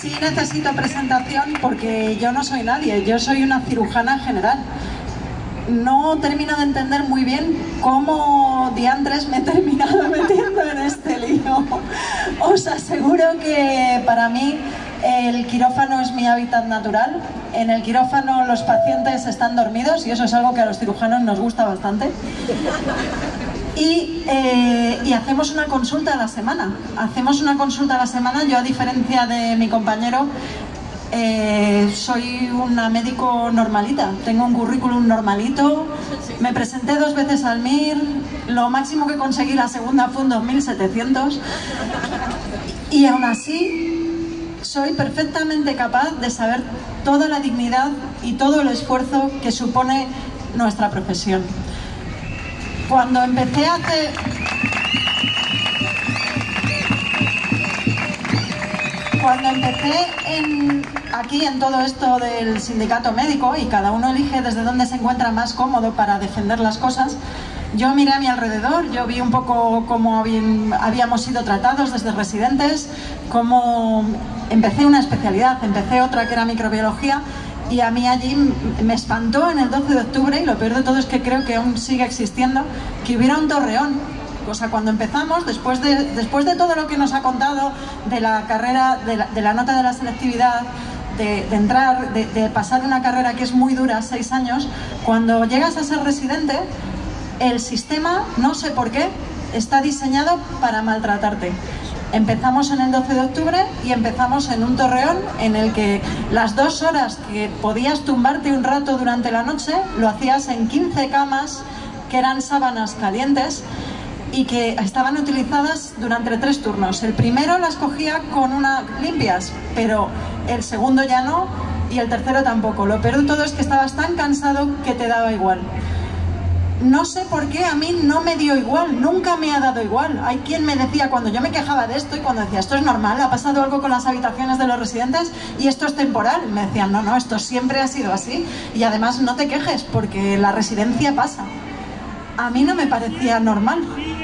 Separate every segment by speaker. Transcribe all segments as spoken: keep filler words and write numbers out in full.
Speaker 1: Sí necesito presentación porque yo no soy nadie, yo soy una cirujana general. No termino de entender muy bien cómo diantres me he terminado metiendo en este lío. Os aseguro que para mí el quirófano es mi hábitat natural. En el quirófano los pacientes están dormidos y eso es algo que a los cirujanos nos gusta bastante. Y, eh, y hacemos una consulta a la semana. Hacemos una consulta a la semana. Yo, a diferencia de mi compañero, eh, soy una médico normalita. Tengo un currículum normalito. Me presenté dos veces al M I R. Lo máximo que conseguí la segunda fue un dos mil setecientos. Y aún así, soy perfectamente capaz de saber toda la dignidad y todo el esfuerzo que supone nuestra profesión. Cuando empecé a hacer... Cuando empecé en, aquí en todo esto del sindicato médico, y cada uno elige desde dónde se encuentra más cómodo para defender las cosas, yo miré a mi alrededor, yo vi un poco cómo habíamos sido tratados desde residentes, cómo empecé una especialidad, empecé otra que era microbiología, y a mí allí me espantó en el doce de octubre, y lo peor de todo es que creo que aún sigue existiendo, que hubiera un Torreón. O sea, cuando empezamos, después de, después de todo lo que nos ha contado de la carrera, de la, de la nota de la selectividad, de, de entrar, de, de pasar una carrera que es muy dura, seis años, cuando llegas a ser residente, el sistema, no sé por qué, está diseñado para maltratarte. Empezamos en el doce de octubre y empezamos en un Torreón en el que las dos horas que podías tumbarte un rato durante la noche, lo hacías en quince camas que eran sábanas calientes y que estaban utilizadas durante tres turnos. El primero las cogía con una limpias, pero el segundo ya no y el tercero tampoco. Lo peor de todo es que estabas tan cansado que te daba igual. No sé por qué a mí no me dio igual, nunca me ha dado igual. Hay quien me decía, cuando yo me quejaba de esto y cuando decía, esto es normal, ha pasado algo con las habitaciones de los residentes y esto es temporal, me decían, no, no, esto siempre ha sido así y además no te quejes porque la residencia pasa. A mí no me parecía normal.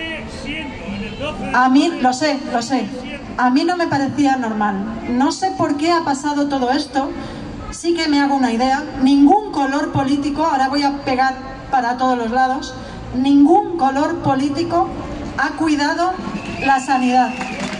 Speaker 1: A mí, lo sé, lo sé, a mí no me parecía normal. No sé por qué ha pasado todo esto, sí que me hago una idea. Ningún color político, ahora voy a pegar para todos los lados, ningún color político ha cuidado la sanidad.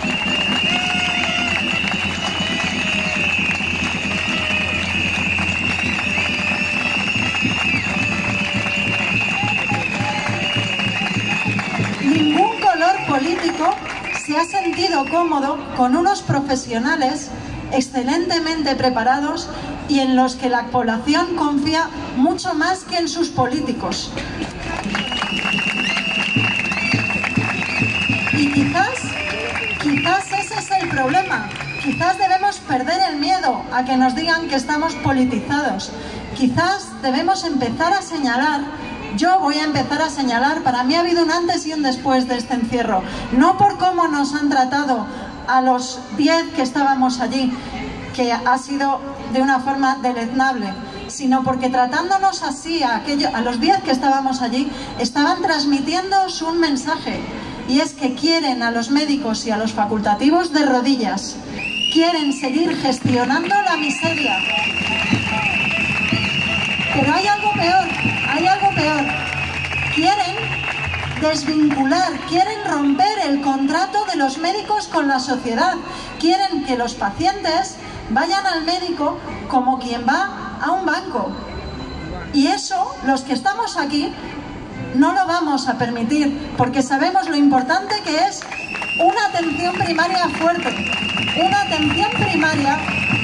Speaker 1: Ningún color político se ha sentido cómodo con unos profesionales excelentemente preparados y en los que la población confía mucho más que en sus políticos. Y quizás, quizás ese es el problema. Quizás debemos perder el miedo a que nos digan que estamos politizados. Quizás debemos empezar a señalar. Yo voy a empezar a señalar, para mí ha habido un antes y un después de este encierro. No por cómo nos han tratado a los diez que estábamos allí, que ha sido de una forma deleznable, sino porque tratándonos así a, aquello, a los diez que estábamos allí, estaban transmitiéndoos un mensaje, y es que quieren a los médicos y a los facultativos de rodillas, quieren seguir gestionando la miseria. Pero hay algo peor, hay algo peor. Quieren desvincular, quieren romper el contrato de los médicos con la sociedad. Quieren que los pacientes vayan al médico como quien va a un banco. Y eso, los que estamos aquí, no lo vamos a permitir, porque sabemos lo importante que es una atención primaria fuerte. Una atención primaria...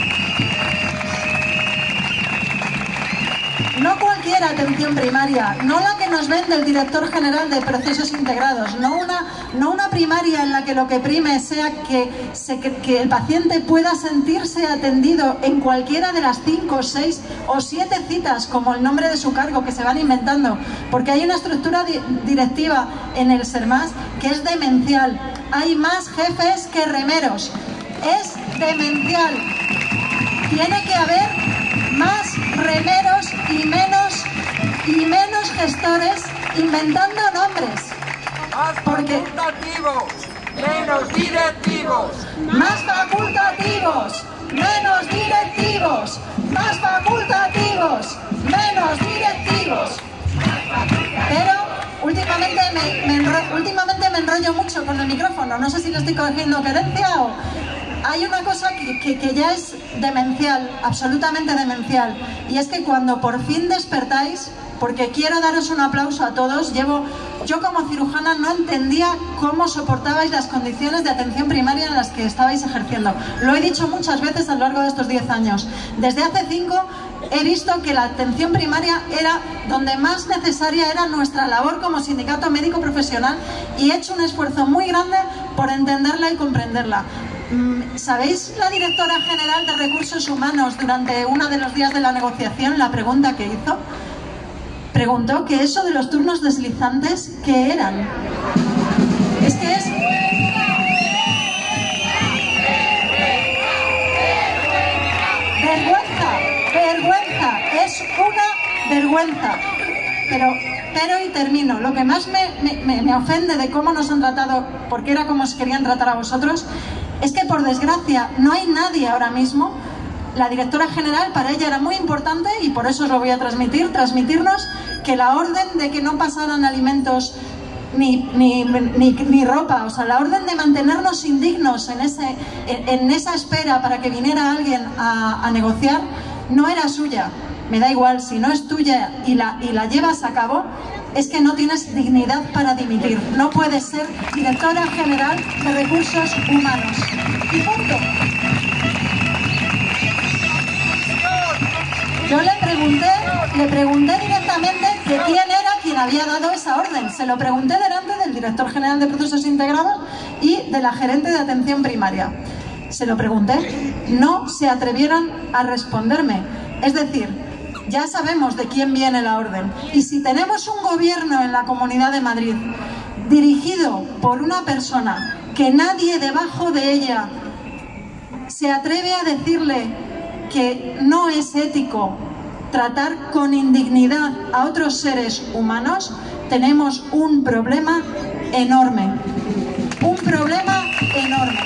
Speaker 1: No cualquier atención primaria, no la que nos vende el director general de procesos integrados, no una, no una primaria en la que lo que prime sea que, se, que el paciente pueda sentirse atendido en cualquiera de las cinco, seis o siete citas, como el nombre de su cargo, que se van inventando, porque hay una estructura di directiva en el SERMAS que es demencial. Hay más jefes que remeros, es demencial. Tiene que haber más remeros y menos y menos gestores inventando nombres.
Speaker 2: Más
Speaker 1: porque
Speaker 2: facultativos, menos directivos.
Speaker 1: Más facultativos, menos directivos, más facultativos, menos directivos. Pero últimamente me, me enro, últimamente me enrollo mucho con el micrófono, no sé si le estoy cogiendo querencia o... Hay una cosa que, que, que ya es demencial, absolutamente demencial, y es que cuando por fin despertáis, porque quiero daros un aplauso a todos, llevo, yo como cirujana no entendía cómo soportabais las condiciones de atención primaria en las que estabais ejerciendo. Lo he dicho muchas veces a lo largo de estos diez años. Desde hace cinco he visto que la atención primaria era donde más necesaria era nuestra labor como sindicato médico profesional, y he hecho un esfuerzo muy grande por entenderla y comprenderla. ¿Sabéis la directora general de Recursos Humanos durante uno de los días de la negociación la pregunta que hizo? Preguntó que eso de los turnos deslizantes, ¿qué eran? Es que es... ¡Vergüenza! ¡Vergüenza! Es una vergüenza. Pero, pero y termino, lo que más me, me, me ofende de cómo nos han tratado, porque era como os querían tratar a vosotros, es que por desgracia no hay nadie ahora mismo. La directora general, para ella era muy importante, y por eso os lo voy a transmitir, transmitirnos que la orden de que no pasaran alimentos ni, ni, ni, ni ropa, o sea, la orden de mantenernos indignos en, ese, en, en esa espera para que viniera alguien a, a negociar, no era suya. Me da igual, si no es tuya y la, y la llevas a cabo, es que no tienes dignidad para dimitir. No puedes ser directora general de Recursos Humanos. Y punto. Yo le pregunté, le pregunté directamente de quién era quien había dado esa orden. Se lo pregunté delante del director general de Procesos Integrados y de la gerente de atención primaria. Se lo pregunté. No se atrevieron a responderme. Es decir, ya sabemos de quién viene la orden. Y si tenemos un gobierno en la Comunidad de Madrid dirigido por una persona que nadie debajo de ella se atreve a decirle que no es ético tratar con indignidad a otros seres humanos, tenemos un problema enorme. Un problema enorme.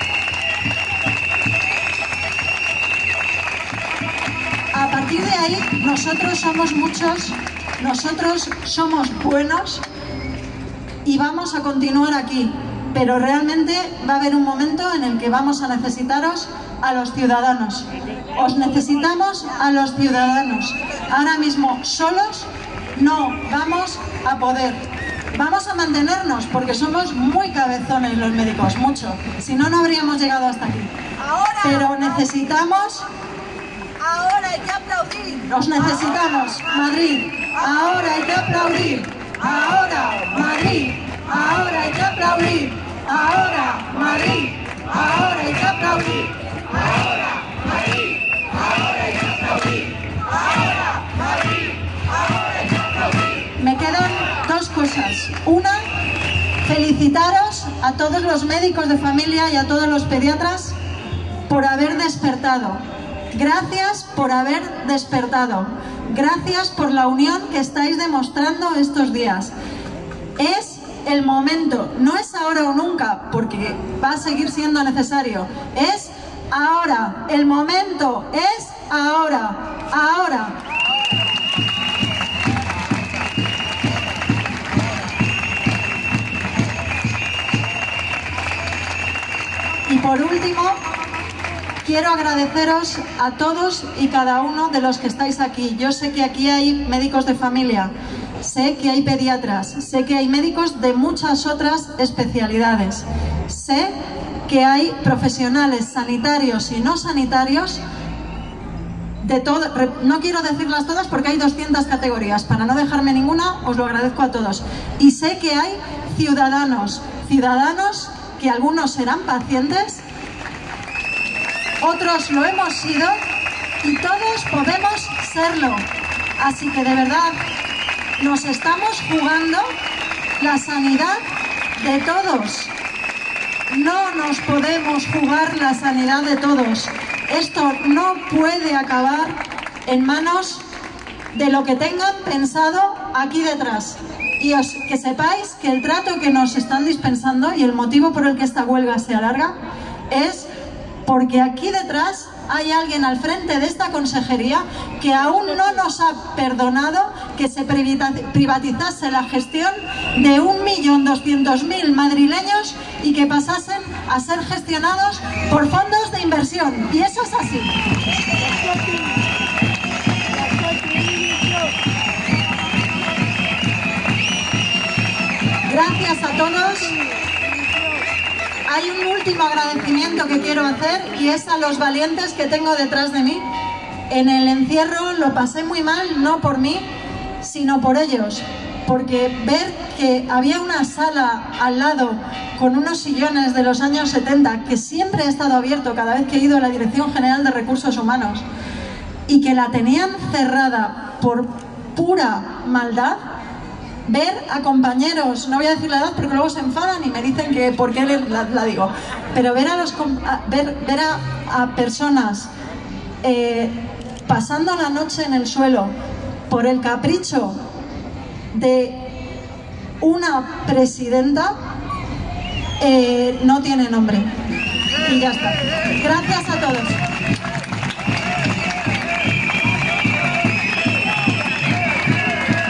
Speaker 1: A partir de ahí, nosotros somos muchos, nosotros somos buenos y vamos a continuar aquí, pero realmente va a haber un momento en el que vamos a necesitaros a los ciudadanos. Os necesitamos a los ciudadanos. Ahora mismo solos no vamos a poder. Vamos a mantenernos porque somos muy cabezones los médicos, mucho. Si no, no habríamos llegado hasta aquí.
Speaker 2: Ahora,
Speaker 1: pero necesitamos...
Speaker 2: Ahora hay que aplaudir.
Speaker 1: Os necesitamos, Madrid. Ahora hay que aplaudir. Ahora, Madrid. Ahora hay que aplaudir. Ahora, Madrid. Ahora hay que aplaudir. Ahora, Madrid. Ahora hay que aplaudir. Ahora, Madrid. Ahora hay que aplaudir. Me quedan dos cosas. Una, felicitaros a todos los médicos de familia y a todos los pediatras por haber despertado. Gracias por haber despertado. Gracias por la unión que estáis demostrando estos días. Es el momento, no es ahora o nunca, porque va a seguir siendo necesario. Es ahora, el momento es ahora, ahora. Y por último, quiero agradeceros a todos y cada uno de los que estáis aquí. Yo sé que aquí hay médicos de familia, sé que hay pediatras, sé que hay médicos de muchas otras especialidades. Sé que hay profesionales sanitarios y no sanitarios de todo. No quiero decirlas todas porque hay doscientas categorías. Para no dejarme ninguna, os lo agradezco a todos. Y sé que hay ciudadanos, ciudadanos que algunos serán pacientes, otros lo hemos sido y todos podemos serlo. Así que de verdad nos estamos jugando la sanidad de todos. No nos podemos jugar la sanidad de todos. Esto no puede acabar en manos de lo que tengan pensado aquí detrás. Y os, que sepáis que el trato que nos están dispensando y el motivo por el que esta huelga se alarga es porque aquí detrás hay alguien al frente de esta consejería que aún no nos ha perdonado que se privatizase la gestión de un millón doscientos mil madrileños y que pasasen a ser gestionados por fondos de inversión. Y eso es así. Gracias a todos. Hay un último agradecimiento que quiero hacer y es a los valientes que tengo detrás de mí. En el encierro lo pasé muy mal, no por mí, sino por ellos. Porque ver que había una sala al lado con unos sillones de los años setenta que siempre ha estado abierto cada vez que he ido a la Dirección General de Recursos Humanos y que la tenían cerrada por pura maldad, ver a compañeros, no voy a decir la edad porque luego se enfadan y me dicen que por qué la, la digo, pero ver a, los, a, ver, ver a, a personas eh, pasando la noche en el suelo por el capricho de una presidenta, eh, no tiene nombre. Y ya está. Gracias a todos.